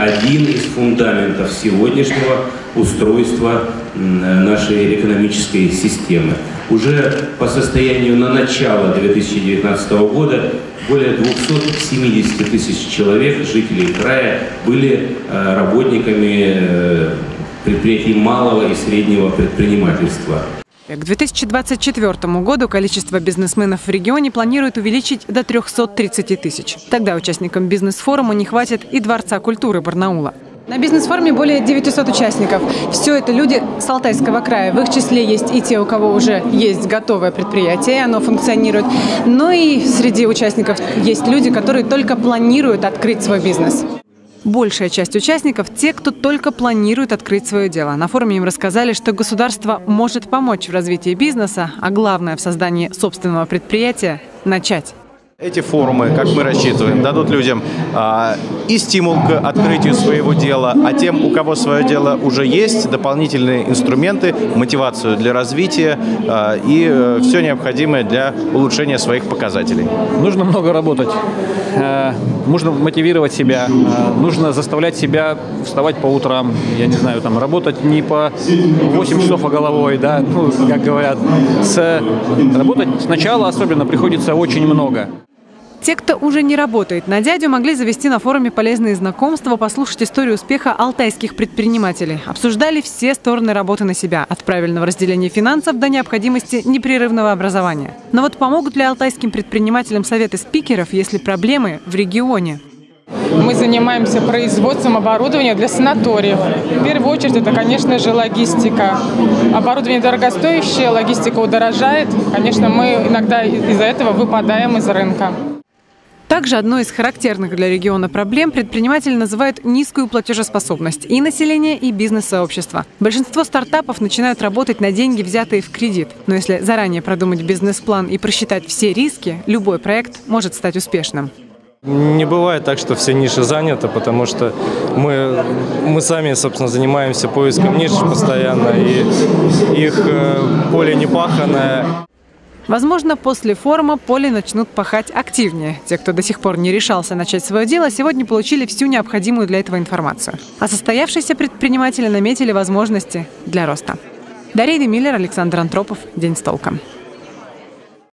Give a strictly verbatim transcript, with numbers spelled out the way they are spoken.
один из фундаментов сегодняшнего устройства нашей экономической системы. Уже по состоянию на начало две тысячи девятнадцатого года более двухсот семидесяти тысяч человек, жителей края, были работниками предприятий малого и среднего предпринимательства. К две тысячи двадцать четвёртому году количество бизнесменов в регионе планируют увеличить до трёхсот тридцати тысяч. Тогда участникам бизнес-форума не хватит и Дворца культуры Барнаула. На бизнес-форуме более девятисот участников. Все это люди с Алтайского края. В их числе есть и те, у кого уже есть готовое предприятие, оно функционирует. Но и среди участников есть люди, которые только планируют открыть свой бизнес. Большая часть участников – те, кто только планирует открыть свое дело. На форуме им рассказали, что государство может помочь в развитии бизнеса, а главное – в создании собственного предприятия – начать. Эти форумы, как мы рассчитываем, дадут людям а, и стимул к открытию своего дела, а тем, у кого свое дело уже есть, дополнительные инструменты, мотивацию для развития а, и а, все необходимое для улучшения своих показателей. Нужно много работать, а, нужно мотивировать себя, а, нужно заставлять себя вставать по утрам, я не знаю, там работать не по восемь часов, а головой, да, ну, как говорят. С, работать сначала особенно приходится очень много. Те, кто уже не работает на дядю, могли завести на форуме полезные знакомства, послушать историю успеха алтайских предпринимателей. Обсуждали все стороны работы на себя, от правильного разделения финансов до необходимости непрерывного образования. Но вот помогут ли алтайским предпринимателям советы спикеров, если проблемы в регионе? Мы занимаемся производством оборудования для санаториев. В первую очередь это, конечно же, логистика. Оборудование дорогостоящее, логистика удорожает. Конечно, мы иногда из-за этого выпадаем из рынка. Также одной из характерных для региона проблем предприниматели называют низкую платежеспособность и населения, и бизнес-сообщества. Большинство стартапов начинают работать на деньги, взятые в кредит. Но если заранее продумать бизнес-план и просчитать все риски, любой проект может стать успешным. Не бывает так, что все ниши заняты, потому что мы, мы сами, собственно, занимаемся поиском ниш постоянно, и их поле не паханое. Возможно, после форума поле начнут пахать активнее. Те, кто до сих пор не решался начать свое дело, сегодня получили всю необходимую для этого информацию. А состоявшиеся предприниматели наметили возможности для роста. Дарья Демиллер, Александр Антропов. День с толком.